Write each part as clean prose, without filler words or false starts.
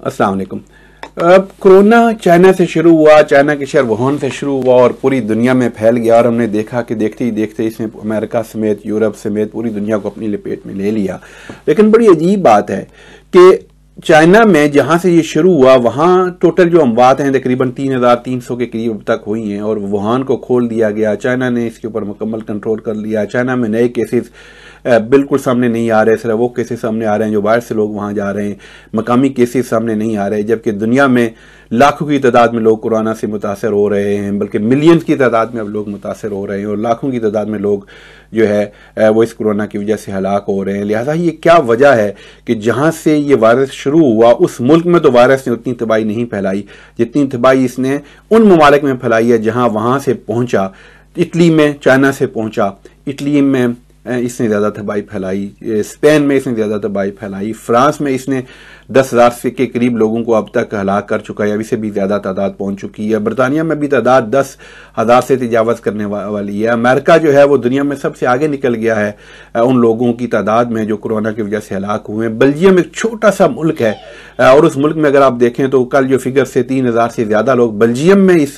अस्सलाम वालेकुम। Corona China से शुरू हुआ, चाइना के शहर वुहान से शुरू हुआ और पूरी दुनिया में फैल गया और हमने देखा कि देखते ही देखते इसने अमेरिका समेत, यूरोप समेत पूरी दुनिया को अपनी लपेट में ले लिया। लेकिन बड़ी अजीब बात है कि चाइना में जहां से ये शुरू हुआ वहां टोटल जो अमवात हैं तकरीबन 3300 के करीब अब तक हुई हैं और वुहान को खोल दिया गया। चाइना ने इसके ऊपर मुकम्मल कंट्रोल कर लिया। चाइना में नए केसेस बिल्कुल सामने नहीं आ रहे, सिर्फ वो केसेस सामने आ रहे हैं जो बाहर से लोग वहां जा रहे हैं, मकामी केसेस सामने नहीं आ रहे, जबकि दुनिया में लाखों की तादाद में लोग कोरोना से मुतासर हो रहे हैं, बल्कि मिलियंस की तादाद में अब लोग मुतासर हो रहे हैं और लाखों की तादाद में लोग जो है वो इस कोरोना की वजह से हलाक हो रहे हैं। लिहाजा ये क्या वजह है कि जहां से ये वायरस शुरू हुआ उस मुल्क में तो वायरस ने उतनी तबाही नहीं फैलाई जितनी तबाही इसने उन ममालिक में फैलाई है जहां वहां से पहुंचा। इटली में चाइना से पहुंचा, इटली में इसने ज़्यादा तबाही फैलाई, स्पेन में इसने ज़्यादा तबाही फैलाई, फ्रांस में इसने 10,000 के करीब लोगों को अब तक हलाक कर चुका है, अभी से भी ज़्यादा तादाद पहुंच चुकी है। बरतानिया में भी तादाद 10,000 से तजावज़ करने वाली है। अमेरिका जो है वो दुनिया में सबसे आगे निकल गया है उन लोगों की तादाद में जो कोरोना की वजह से हलाक हुए हैं। बेल्जियम एक छोटा सा मुल्क है और उस मुल्क में अगर आप देखें तो कल जो फिगर से 3,000 से ज़्यादा लोग बेल्जियम में इस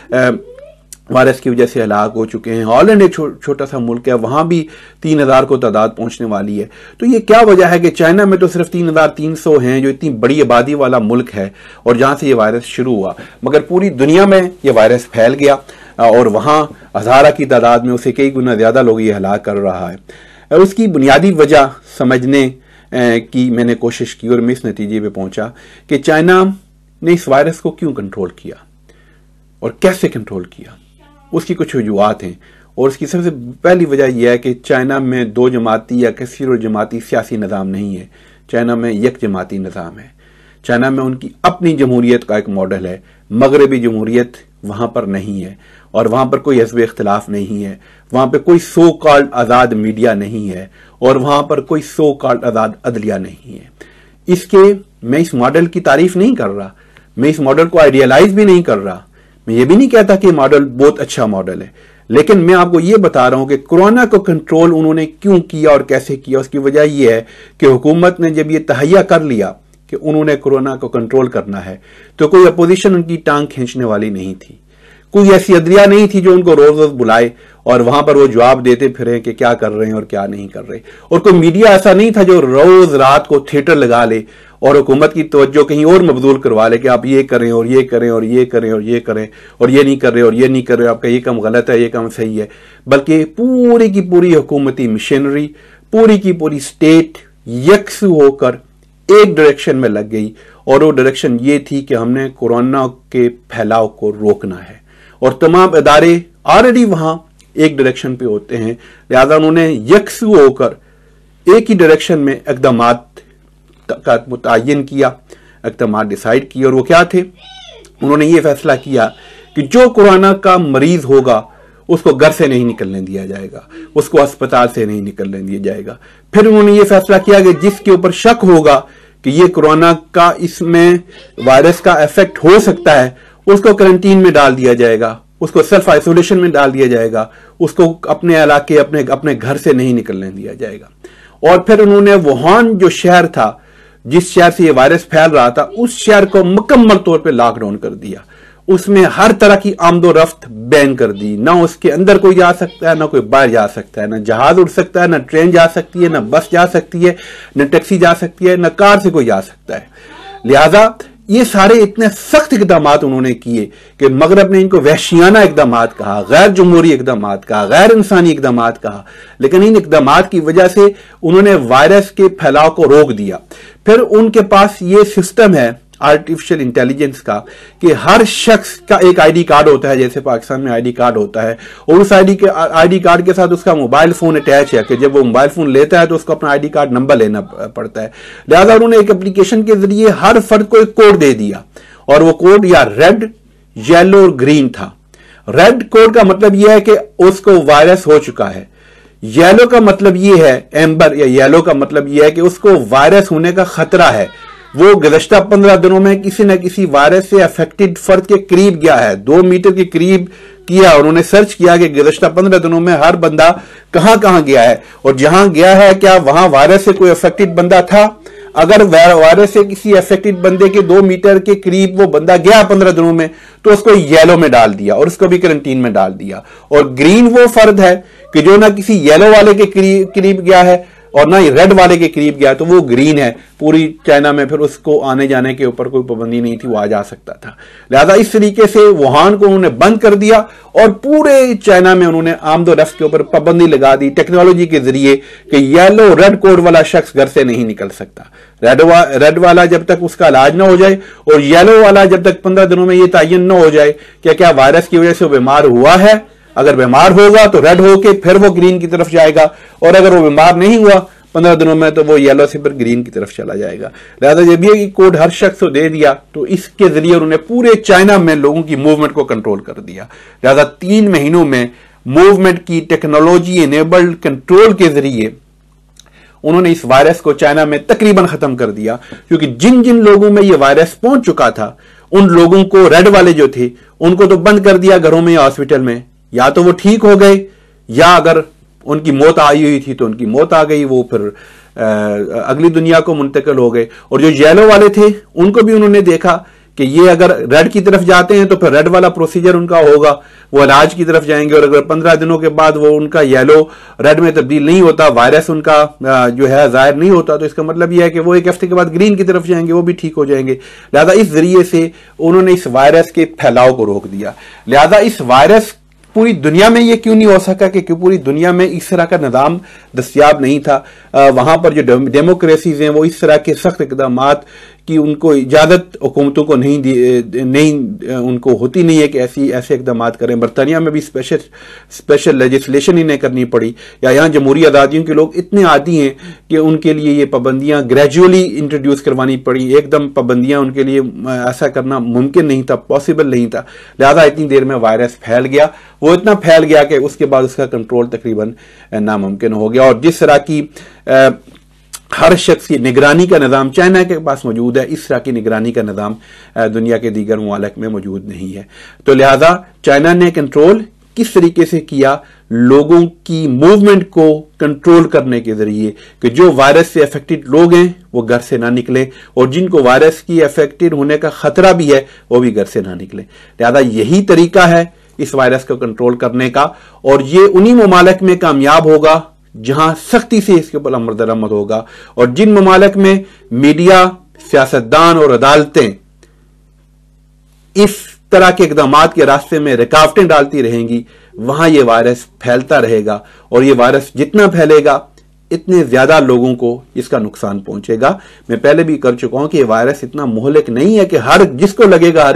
वायरस की वजह से हलाक हो चुके हैं। हॉलैंड एक छोटा सा मुल्क है, वहां भी 3,000 को तादाद पहुंचने वाली है। तो ये क्या वजह है कि चाइना में तो सिर्फ 3,300 हैं जो इतनी बड़ी आबादी वाला मुल्क है और जहां से ये वायरस शुरू हुआ, मगर पूरी दुनिया में ये वायरस फैल गया और वहां हज़ारा की तादाद में उसे कई गुना ज्यादा लोग ये हलाक कर रहा है। उसकी बुनियादी वजह समझने की मैंने कोशिश की और मैं इस नतीजे पे पहुंचा कि चाइना ने इस वायरस को क्यों कंट्रोल किया और कैसे कंट्रोल किया। उसकी कुछ वजूहात हैं और उसकी सबसे पहली वजह यह है कि चाइना में दो जमाती या कसीर जमाती सियासी निज़ाम नहीं है, चाइना में एक जमाती निज़ाम है। चाइना में उनकी अपनी जमहूरियत का एक मॉडल है, मगरबी जमहूरियत वहां पर नहीं है और वहां पर कोई हिज़्ब इख्तिलाफ नहीं है, वहां पर कोई सो कॉल्ड आज़ाद मीडिया नहीं है और वहां पर कोई सो कॉल्ड आज़ाद अदलिया नहीं है। इसके मैं इस मॉडल की तारीफ नहीं कर रहा, मैं इस मॉडल को आइडियलाइज भी नहीं कर रहा, मैं ये भी नहीं कहता कि मॉडल बहुत अच्छा मॉडल है, लेकिन मैं आपको ये बता रहा हूं कि कोरोना को कंट्रोल उन्होंने क्यों किया और कैसे किया। उसकी वजह यह है कि हुकूमत ने जब ये तहैया कर लिया कि उन्होंने कोरोना को कंट्रोल करना है तो कोई अपोजिशन उनकी टांग खींचने वाली नहीं थी, कोई ऐसी अदलिया नहीं थी जो उनको रोज रोज बुलाए और वहां पर वो जवाब देते फिरे कि क्या कर रहे हैं और क्या नहीं कर रहे, और कोई मीडिया ऐसा नहीं था जो रोज रात को थिएटर लगा ले और हुकूमत की तवज्जो कहीं और मबदूल करवा ले कि आप ये करें और ये करें और ये करें और ये करें और ये नहीं कर रहे और ये नहीं कर रहे, आपका ये काम गलत है, ये काम सही है। बल्कि पूरी की पूरी हुकूमती मशीनरी, पूरी की पूरी स्टेट यकसू होकर एक डायरेक्शन में लग गई और वो डायरेक्शन ये थी कि हमने कोरोना के फैलाव को रोकना है और तमाम इदारे ऑलरेडी वहां एक डायरेक्शन पे होते हैं। लिहाजा उन्होंने यकसू होकर एक ही डायरेक्शन में इक़दामात का मुतय्यन किया, इक़दामात डिसाइड किए और वो क्या थे। उन्होंने ये फैसला किया कि जो कोरोना का मरीज होगा उसको घर से नहीं निकलने दिया जाएगा, उसको अस्पताल से नहीं निकलने दिया जाएगा। फिर उन्होंने ये फैसला किया कि जिसके ऊपर शक होगा कि ये कोरोना का इसमें वायरस का इफेक्ट हो सकता है उसको क्वारंटीन में डाल दिया जाएगा, उसको सेल्फ आइसोलेशन में डाल दिया जाएगा, उसको अपने इलाके अपने घर से नहीं निकलने दिया जाएगा। और फिर उन्होंने वुहान जो शहर था, जिस शहर से ये वायरस फैल रहा था, उस शहर को मुकम्मल तौर पे लॉकडाउन कर दिया। उसमें हर तरह की आमदो रफ्त बैन कर दी, ना उसके अंदर कोई जा सकता है, ना कोई बाहर जा सकता है, ना जहाज उड़ सकता है, ना ट्रेन जा सकती है, ना बस जा सकती है, ना टैक्सी जा सकती है, ना कार से कोई जा सकता है। लिहाजा ये सारे इतने सख्त इक़दामात उन्होंने किए कि मगरब ने इनको वहशियाना इक़दामात कहा, गैर जमहूरी इक़दामात कहा, गैर इंसानी इक़दामात कहा, लेकिन इन इक़दामात की वजह से उन्होंने वायरस के फैलाव को रोक दिया। फिर उनके पास ये सिस्टम है आर्टिफिशियल इंटेलिजेंस का कि हर शख्स का एक आईडी कार्ड होता है, जैसे पाकिस्तान में आईडी कार्ड होता है, और उस आईडी कार्ड के साथ उसका मोबाइल फोन अटैच है कि जब वो मोबाइल फोन लेता है तो उसको अपना आईडी कार्ड नंबर लेना पड़ता है। लिहाजा उन्होंने एक एप्लीकेशन के जरिए हर फर्द को एक कोड दे दिया और वो कोड या रेड, येलो और ग्रीन था। रेड कोड का मतलब यह है कि उसको वायरस हो चुका है, येलो का मतलब यह है, एम्बर या येलो का मतलब यह है कि उसको वायरस होने का खतरा है, वो गुज़श्ता 15 दिनों में किसी न किसी वायरस से अफेक्टेड फर्द के करीब गया है, 2 मीटर के करीब किया। उन्होंने सर्च किया कि गुज़श्ता 15 दिनों में हर बंदा कहां कहां गया है और जहां गया है क्या वहां वायरस से कोई अफेक्टेड बंदा था। اگر وائرس سے کسی افیکٹڈ بندے کے 2 میٹر کے قریب وہ بندہ گیا 15 دنوں میں تو اس کو یلو میں ڈال دیا اور اس کو بھی کرنٹین میں ڈال دیا. اور گرین وہ فرد ہے کہ جو نہ کسی یلو والے کے قریب گیا ہے اور نہ ہی ریڈ والے کے قریب گیا تو وہ گرین ہے. پوری چائنا میں پھر اس کو آنے جانے کے اوپر کوئی پابندی نہیں تھی, وہ آ جا سکتا تھا. لہذا اس طریقے سے ووہان کو انہوں نے بند کر دیا اور پورے چائنا میں انہوں نے آمد و رفت کے اوپر پابندی لگا دی ٹیکنالوجی کے ذریعے کہ یلو ریڈ کوڈ والا شخص گھر سے نہیں نکل سکتا. ریڈ والا جب تک اس کا علاج نہ ہو جائے اور یلو والا جب تک 15 دنوں میں یہ تعین نہ ہو جائے کہ کیا وائرس کی وجہ سے وہ بیمار ہوا ہے. اگر بیمار ہوگا تو ریڈ ہو کے پھر وہ گرین کی طرف جائے گا, اور اگر وہ بیمار نہیں ہوا 15 دنوں میں تو وہ یلو سے پھر گرین کی طرف چلا جائے گا. لہذا جب یہ کوڈ ہر شخص کو دے دیا تو اس کے ذریعے انہوں نے پورے چائنا میں لوگوں کی موومنٹ کو کنٹرول کر دیا. لہذا 3 مہینوں میں موومنٹ کی ٹیکنالوجی انیبلڈ کنٹرول کے ذریعے انہوں نے اس وائرس کو چائنا میں تقریباً ختم کر دیا, کیونکہ جن لوگوں میں یہ وائرس پہنچ چکا تھا ان لوگوں کو, ریڈ والے جو تھے ان کو تو بند کر دیا گھروں میں یا ہاسپٹل میں, یا تو وہ ٹھیک ہو گئے یا اگر ان کی موت آئی ہوئی تھی تو ان کی موت آ گئی, وہ پھر اگلی دنیا کو منتقل ہو گئے. اور جو یلو والے تھے ان کو بھی انہوں نے دیکھا کہ یہ اگر ریڈ کی طرف جاتے ہیں تو پھر ریڈ والا پروسیجر ان کا ہوگا, وہ علاج کی طرف جائیں گے, اور اگر 15 دنوں کے بعد وہ ان کا یلو ریڈ میں تبدیل نہیں ہوتا, وائرس ان کا جو ہے ظاہر نہیں ہوتا, تو اس کا مطلب یہ ہے کہ وہ 1 ہفتے کے بعد گرین کی طرف جائیں گے, وہ بھی ٹھیک ہو جائیں گے. لہذا اس ذریعے سے انہوں نے اس وائرس کے پھیلاؤ کو روک دیا. لہذا اس وائرس پوری دنیا میں یہ کیوں نہیں ہو سکا کہ پوری دنیا میں اس طرح کا نظام دستیاب نہیں تھا. وہاں پر جو ڈیموکریسیز ہیں وہ اس طرح کے سخت اقدامات کی ان کو اجازت حکومتوں کو نہیں ان کو ہوتی نہیں ہے کہ ایسے اقدامات کریں. برطانیہ میں بھی اسپیشل لیجسلیشن انہیں کرنی پڑی, یا یہاں جمہوری آزادیوں کے لوگ اتنے عادی ہیں کہ ان کے لیے یہ پابندیاں گریجولی انٹروڈیوس کروانی پڑی. ایک دم پابندیاں ان کے لیے ایسا کرنا ممکن نہیں تھا, پاسبل نہیں تھا. لہذا اتنی دیر میں وائرس پھیل گیا, وہ اتنا پھیل گیا کہ اس کے بعد اس کا کنٹرول تقریباً ناممکن ہو گیا. اور جس طرح کی ہر شخص کی نگرانی کا نظام چائنا کے پاس موجود ہے, اس طرح کی نگرانی کا نظام دنیا کے دیگر ممالک میں موجود نہیں ہے. تو لہذا چائنا نے کنٹرول کس طریقے سے کیا, لوگوں کی موومنٹ کو کنٹرول کرنے کے ذریعے کہ جو وائرس سے افیکٹڈ لوگ ہیں وہ گھر سے نہ نکلیں, اور جن کو وائرس کی افیکٹڈ ہونے کا خطرہ بھی ہے وہ بھی گھر سے نہ نکلیں. لہذا یہی طریقہ ہے اس وائرس کو کنٹرول کرنے کا, اور یہ انہی ممالک میں کامیاب ہوگا جہاں سختی سے اس کے اوپر عمل درآمد ہوگا. اور جن ممالک میں میڈیا, سیاستدان اور عدالتیں اس طرح کے اقدامات کے راستے میں رکاوٹیں ڈالتی رہیں گی, وہاں یہ وائرس پھیلتا رہے گا, اور یہ وائرس جتنا پھیلے گا اتنے زیادہ لوگوں کو اس کا نقصان پہنچے گا. میں پہلے بھی کر چکا ہوں کہ یہ وائرس اتنا مہلک نہیں ہے کہ جس کو لگے گا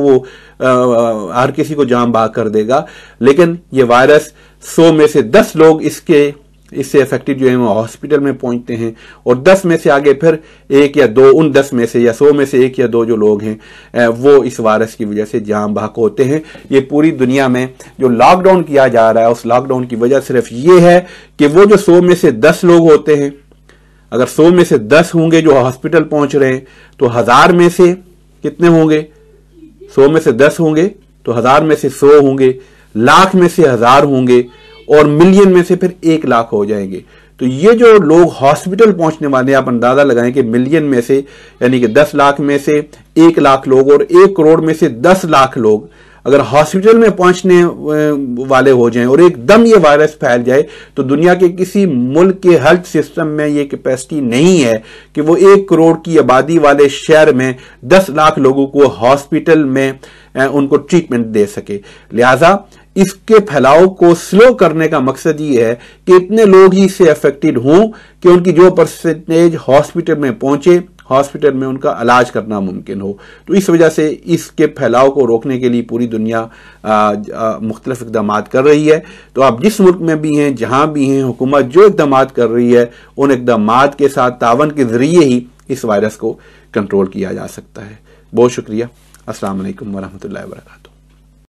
ہر کسی کو جان بحق کر دے گا, لیکن یہ وائرس 100 میں سے 10 لوگ اس سے افیکٹڈ جو ہیں وہ ہاسپٹل میں پہنچتے ہیں, اور 10 میں سے آگے پھر 1 یا 2 ان 10 میں سے یا 100 میں سے 1 یا 2 جو لوگ ہیں وہ اس وائرس کی وجہ سے جان بحق ہوتے ہیں. یہ پوری دنیا میں جو لاک ڈاؤن کیا جا رہا ہے اس لاک ڈاؤن کی وجہ صرف یہ ہے کہ وہ جو 100 میں سے 10 لوگ ہوتے ہیں, اگر 100 میں سے 10 ہوں گے جو ہاسپٹل پہنچ رہے ہیں تو 1000 میں سے کتنے ہوں گے, 100 میں سے 10 ہوں گے تو 1000 میں سے 100 ہوں گے, لاکھ میں سے 1000 ہوں گے, اور ملین میں سے پھر 1 لاکھ ہو جائیں گے. تو یہ جو لوگ ہاسپٹل پہنچنے والے ہیں, آپ اندازہ لگائیں کہ ملین میں سے یعنی کہ 10 لاکھ میں سے 1 لاکھ لوگ اور 1 کروڑ میں سے 10 لاکھ لوگ اگر ہاسپٹل میں پہنچنے والے ہو جائیں اور ایک دم یہ وائرس پھیل جائے, تو دنیا کے کسی ملک کے ہیلتھ سسٹم میں یہ کیپیسٹی نہیں ہے کہ وہ 1 کروڑ کی آبادی والے شہر میں 10 لاکھ لوگوں کو ہاسپٹل میں ان کو ٹریٹمنٹ دے سکے. لہذا اس کے پھیلاؤ کو سلو کرنے کا مقصد یہ ہے کہ اتنے لوگ ہی اس سے افیکٹڈ ہوں کہ ان کی جو پرسنٹیج ہاسپٹل میں پہنچے, ہاسپٹل میں ان کا علاج کرنا ممکن ہو. تو اس وجہ سے اس کے پھیلاؤ کو روکنے کے لیے پوری دنیا مختلف اقدامات کر رہی ہے. تو آپ جس ملک میں بھی ہیں, جہاں بھی ہیں, حکومت جو اقدامات کر رہی ہے ان اقدامات کے ساتھ تعاون کے ذریعے ہی اس وائرس کو کنٹرول کیا جا سکتا ہے. بہت شکریہ. السلام علیکم ورحمۃ اللہ وبرکاتہ.